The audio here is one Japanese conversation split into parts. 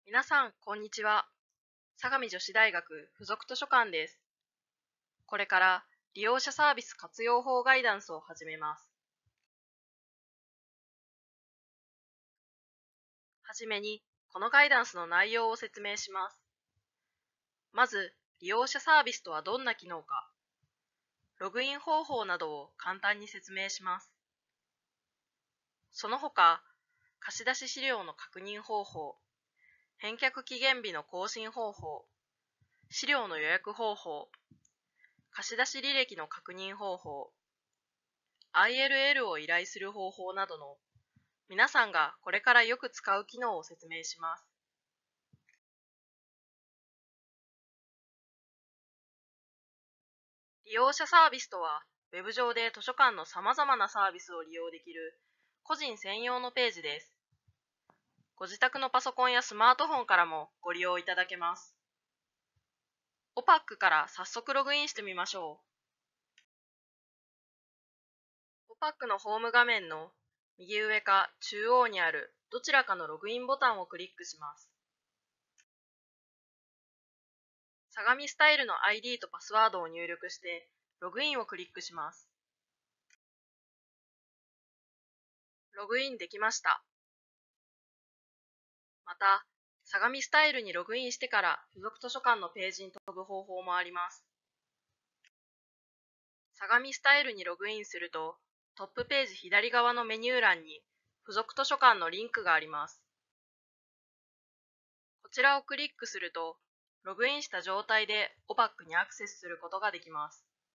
皆さん、こんにちは。相模女子大学附属図書館です。これから利用者サービス活用法ガイダンスを始めます。はじめに、このガイダンスの内容を説明します。まず、利用者サービスとはどんな機能か、ログイン方法などを簡単に説明します。その他、貸出資料の確認方法、返却期限日の更新方法、資料の予約方法、貸出履歴の確認方法、ILL を依頼する方法などの皆さんがこれからよく使う機能を説明します。利用者サービスとは、ウェブ上で図書館のさまざまなサービスを利用できる個人専用のページです。ご自宅のパソコンやスマートフォンからもご利用いただけます。OPAC から早速ログインしてみましょう。OPAC のホーム画面の右上か中央にあるどちらかのログインボタンをクリックします。相模スタイルの ID とパスワードを入力してログインをクリックします。ログインできました。また、相模スタイルにログインしてから付属図書館のページに飛ぶ方法もあります。相模スタイルにログインすると、トップページ左側のメニュー欄に付属図書館のリンクがあります。こちらをクリックすると、ログインした状態で OPAC にアクセスすることができます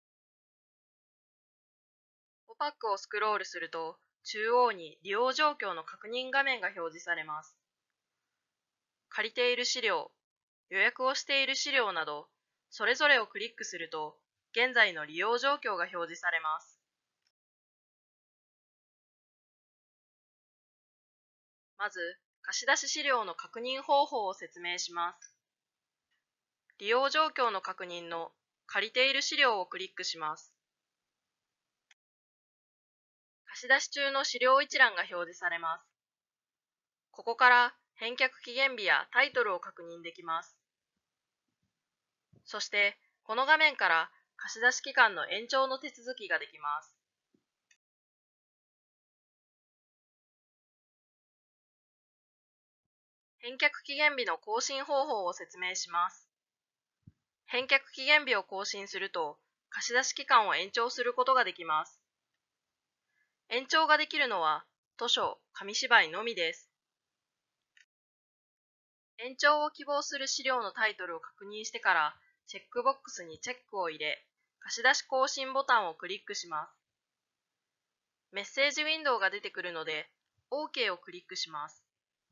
。OPAC をスクロールすると、中央に利用状況の確認画面が表示されます。借りている資料、予約をしている資料など、それぞれをクリックすると、現在の利用状況が表示されます。まず、貸出資料の確認方法を説明します。利用状況の確認の借りている資料をクリックします。貸出中の資料一覧が表示されます。ここから返却期限日やタイトルを確認できます。そして、この画面から貸出期間の延長の手続きができます。返却期限日の更新方法を説明します。返却期限日を更新すると、貸出期間を延長することができます。延長ができるのは、図書、紙芝居のみです。延長を希望する資料のタイトルを確認してから、チェックボックスにチェックを入れ、貸出更新ボタンをクリックします。メッセージウィンドウが出てくるので、OK をクリックします。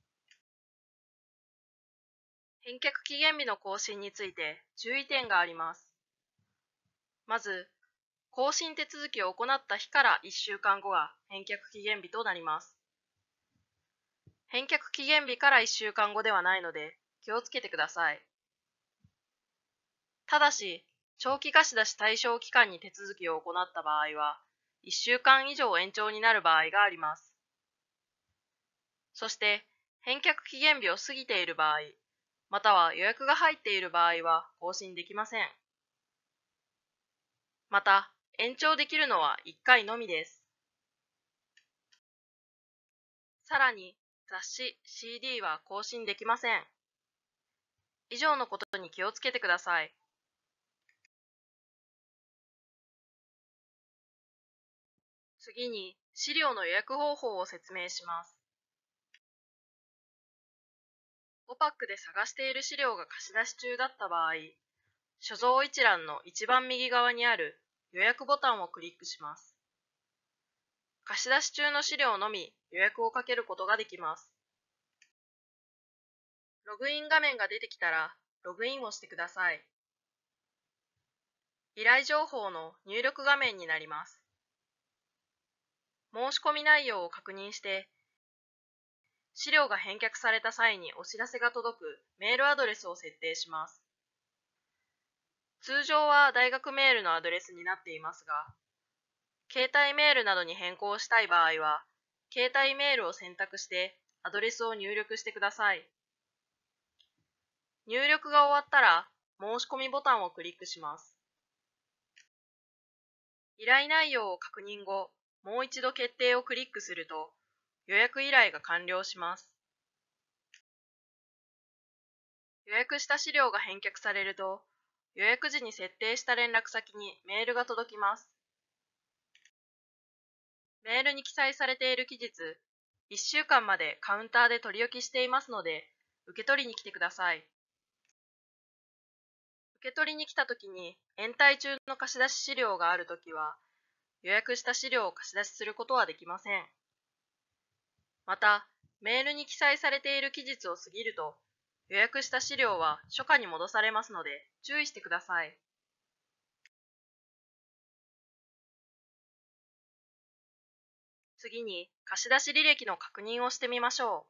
返却期限日の更新について注意点があります。まず、更新手続きを行った日から1週間後が返却期限日となります。返却期限日から1週間後ではないので気をつけてください。ただし、長期貸出対象期間に手続きを行った場合は、1週間以上延長になる場合があります。そして、返却期限日を過ぎている場合、または予約が入っている場合は更新できません。また、延長できるのは1回のみです。さらに、雑誌、CD は更新できません。以上のことに気をつけてください。次に、資料の予約方法を説明します。OPAC で探している資料が貸し出し中だった場合、所蔵一覧の一番右側にある予約ボタンをクリックします。貸し出し中の資料のみ予約をかけることができます。ログイン画面が出てきたら、ログインをしてください。依頼情報の入力画面になります。申し込み内容を確認して、資料が返却された際にお知らせが届くメールアドレスを設定します。通常は大学メールのアドレスになっていますが、携帯メールなどに変更したい場合は、携帯メールを選択してアドレスを入力してください。 入力が終わったら、申し込みボタンをクリックします。依頼内容を確認後、もう一度決定をクリックすると、予約依頼が完了します。予約した資料が返却されると、予約時に設定した連絡先にメールが届きます。メールに記載されている期日、1週間までカウンターで取り置きしていますので、受け取りに来てください。受け取りに来たときに延滞中の貸し出し資料があるときは、予約した資料を貸し出しすることはできません。また、メールに記載されている期日を過ぎると、予約した資料は初夏に戻されますので注意してください。次に貸し出し履歴の確認をしてみましょ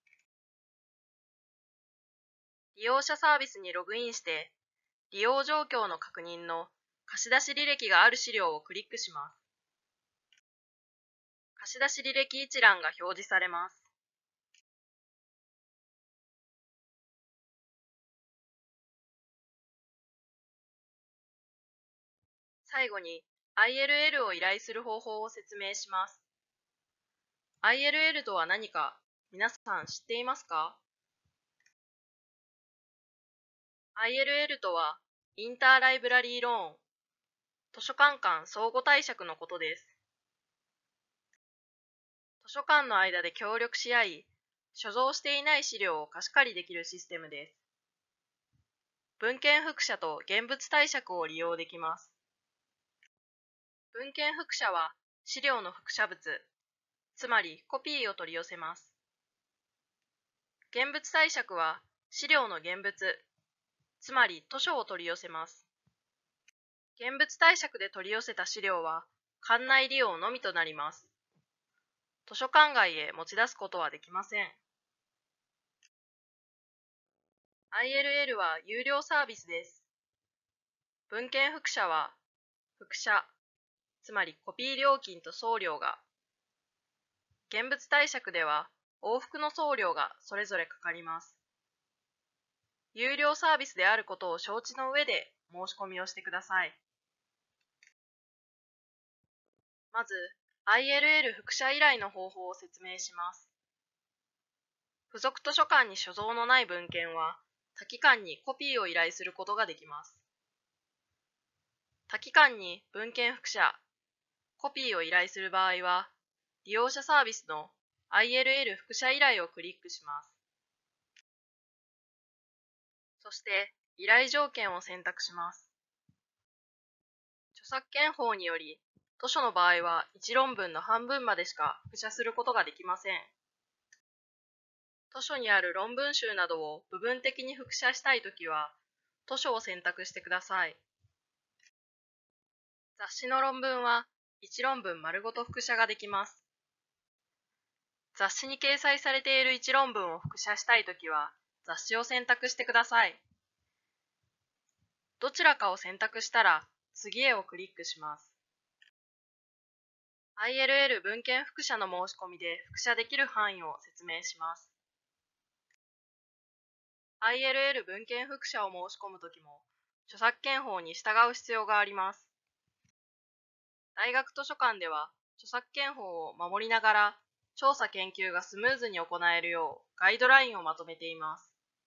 う。利用者サービスにログインして、利用状況の確認の貸し出し履歴がある資料をクリックします。貸し出し履歴一覧が表示されます。最後に ILL を依頼する方法を説明します。ILL とは何か皆さん知っていますか？ ILL とはインターライブラリーローン、図書館間相互貸借のことです。図書館の間で協力し合い、所蔵していない資料を貸し借りできるシステムです。文献複写と現物貸借を利用できます。文献複写は資料の複写物、つまりコピーを取り寄せます。現物貸借は資料の現物、つまり図書を取り寄せます。現物貸借で取り寄せた資料は館内利用のみとなります。図書館外へ持ち出すことはできません。ILL は有料サービスです。文献複写は複写、つまりコピー料金と送料が、現物貸借では往復の送料がそれぞれかかります。有料サービスであることを承知の上で申し込みをしてください。まず、ILL 複写依頼の方法を説明します。付属図書館に所蔵のない文献は、他機関にコピーを依頼することができます。他機関に文献複写、コピーを依頼する場合は、利用者サービスの ILL 複写依頼をクリックします。そして、依頼条件を選択します。著作権法により、図書の場合は1論文の半分までしか複写することができません。図書にある論文集などを部分的に複写したいときは、図書を選択してください。雑誌の論文は1論文丸ごと複写ができます。雑誌に掲載されている1論文を複写したいときは、雑誌を選択してください。どちらかを選択したら、次へをクリックします。ILL 文献複写の申し込みで複写できる範囲を説明します。ILL 文献複写を申し込むときも、著作権法に従う必要があります。大学図書館では、著作権法を守りながら、調査研究がスムーズに行えるようガイドラインをまとめています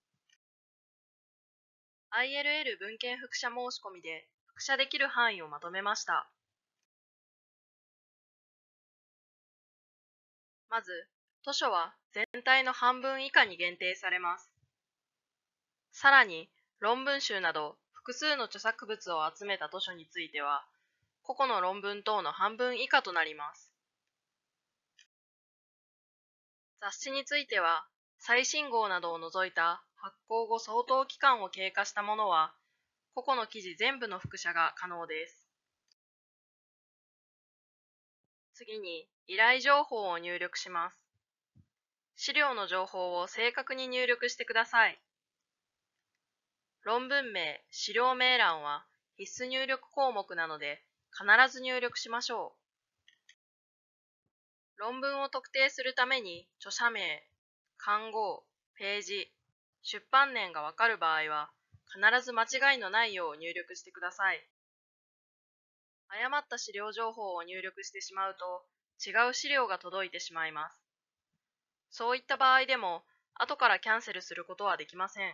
。ILL 文献複写申し込みで複写できる範囲をまとめました。まず、図書は全体の半分以下に限定されます。さらに、論文集など複数の著作物を集めた図書については、個々の論文等の半分以下となります。雑誌については、最新号などを除いた発行後相当期間を経過したものは、個々の記事全部の複写が可能です。次に、依頼情報を入力します。資料の情報を正確に入力してください。論文名、資料名欄は必須入力項目なので、必ず入力しましょう。論文を特定するために、著者名、刊号、ページ、 出版年がわかる場合は、必ず間違いのないよう入力してください。誤った資料情報を入力してしまうと、違う資料が届いてしまいます。そういった場合でも、後からキャンセルすることはできません。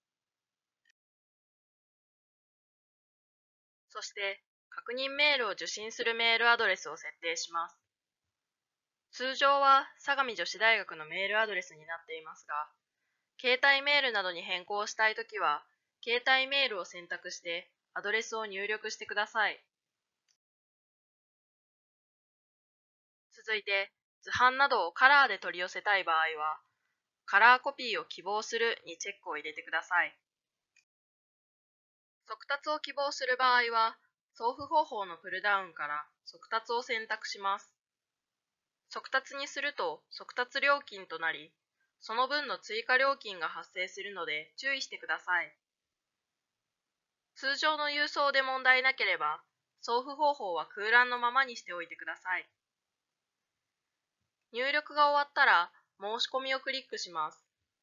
そして、確認メールを受信するメールアドレスを設定します。通常は相模女子大学のメールアドレスになっていますが、携帯メールなどに変更したいときは、携帯メールを選択してアドレスを入力してください。続いて、図版などをカラーで取り寄せたい場合は、カラーコピーを希望するにチェックを入れてください。速達を希望する場合は、送付方法のプルダウンから速達を選択します。速達にすると速達料金となり、その分の追加料金が発生するので注意してください。通常の郵送で問題なければ、送付方法は空欄のままにしておいてください。入力が終わったら、申し込みをクリックします。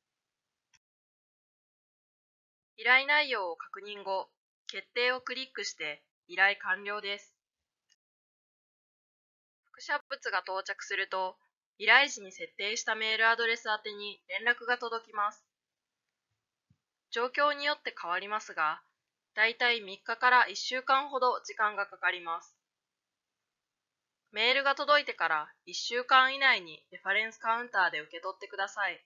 依頼内容を確認後、決定をクリックして依頼完了です。複写物が到着すると、依頼時に設定したメールアドレス宛てに連絡が届きます。状況によって変わりますが、だいたい3日から1週間ほど時間がかかります。メールが届いてから1週間以内にレファレンスカウンターで受け取ってください。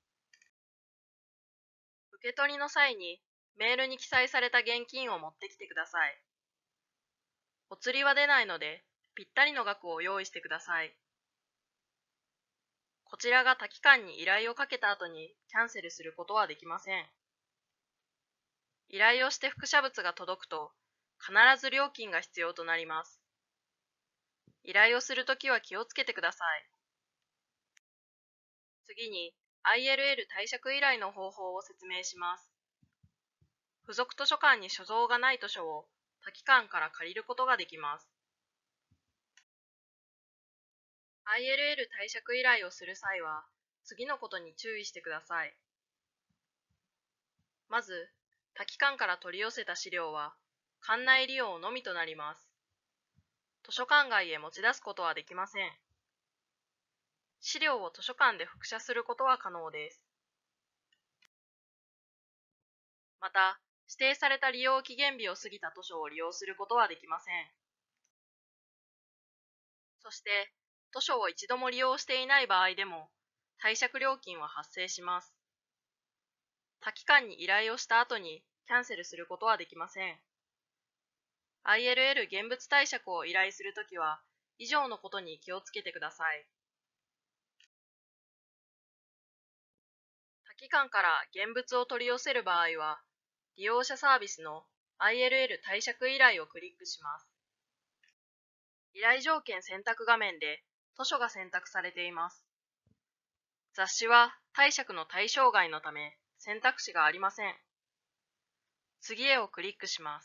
受け取りの際にメールに記載された現金を持ってきてください。お釣りは出ないので、ぴったりの額を用意してください。こちらが多期間に依頼をかけた後にキャンセルすることはできません。依頼をして複写物が届くと、必ず料金が必要となります。依頼をするときは気をつけてください。次に、ILL 貸借依頼の方法を説明します。付属図書館に所蔵がない図書を他機関から借りることができます。ILL 貸借依頼をする際は、次のことに注意してください。まず、他機関から取り寄せた資料は、館内利用のみとなります。図書館外へ持ち出すことはできません。資料を図書館で複写することは可能です。また、指定された利用期限日を過ぎた図書を利用することはできません。そして、図書を一度も利用していない場合でも、貸借料金は発生します。他機関に依頼をした後にキャンセルすることはできません。ILL 現物貸借を依頼するときは、以上のことに気をつけてください。他機関から現物を取り寄せる場合は、利用者サービスの ILL 貸借依頼をクリックします。依頼条件選択画面で図書が選択されています。雑誌は貸借の対象外のため選択肢がありません。次へをクリックします。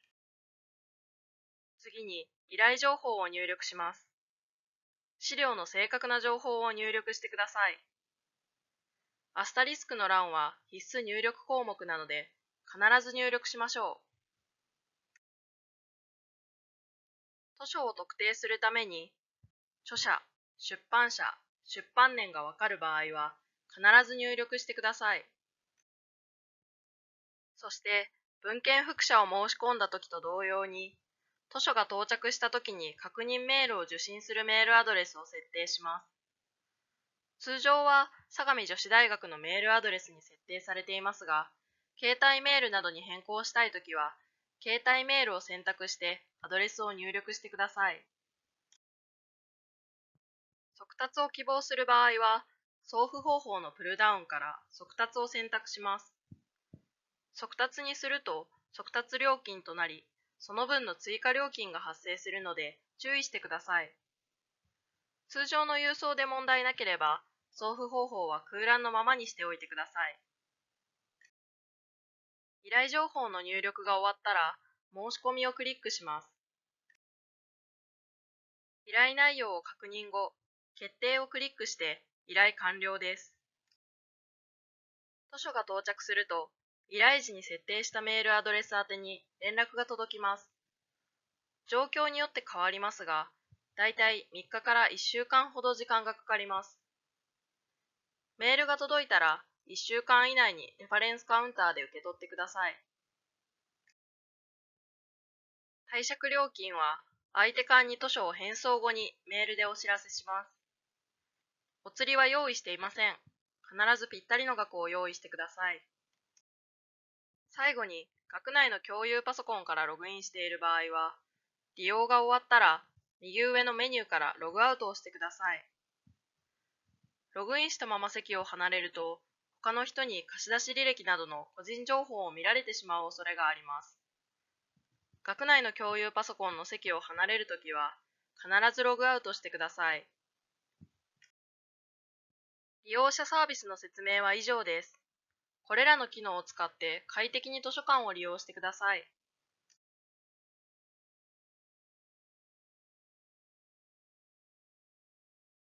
次に依頼情報を入力します。資料の正確な情報を入力してください。アスタリスクの欄は必須入力項目なので必ず入力しましょう。図書を特定するために、著者、出版社、出版年がわかる場合は必ず入力してください。そして、文献複写を申し込んだときと同様に、図書が到着したときに確認メールを受信するメールアドレスを設定します。通常は相模女子大学のメールアドレスに設定されていますが、携帯メールなどに変更したいときは、携帯メールを選択してアドレスを入力してください。速達を希望する場合は、送付方法のプルダウンから速達を選択します。速達にすると速達料金となり、その分の追加料金が発生するので注意してください。通常の郵送で問題なければ、送付方法は空欄のままにしておいてください。依頼情報の入力が終わったら、申し込みをクリックします。依頼内容を確認後、決定をクリックして依頼完了です。 図書が到着すると、依頼時に設定したメールアドレス宛てに連絡が届きます。状況によって変わりますが、だいたい3日から1週間ほど時間がかかります。メールが届いたら、1週間以内にレファレンスカウンターで受け取ってください。貸借料金は、相手間に図書を返送後にメールでお知らせします。お釣りは用意していません。必ずぴったりの額を用意してください。最後に、学内の共有パソコンからログインしている場合は、利用が終わったら、右上のメニューからログアウトをしてください。ログインしたまま席を離れると、他の人に貸し出し履歴などの個人情報を見られてしまう恐れがあります。学内の共有パソコンの席を離れるときは、必ずログアウトしてください。利用者サービスの説明は以上です。これらの機能を使って快適に図書館を利用してください。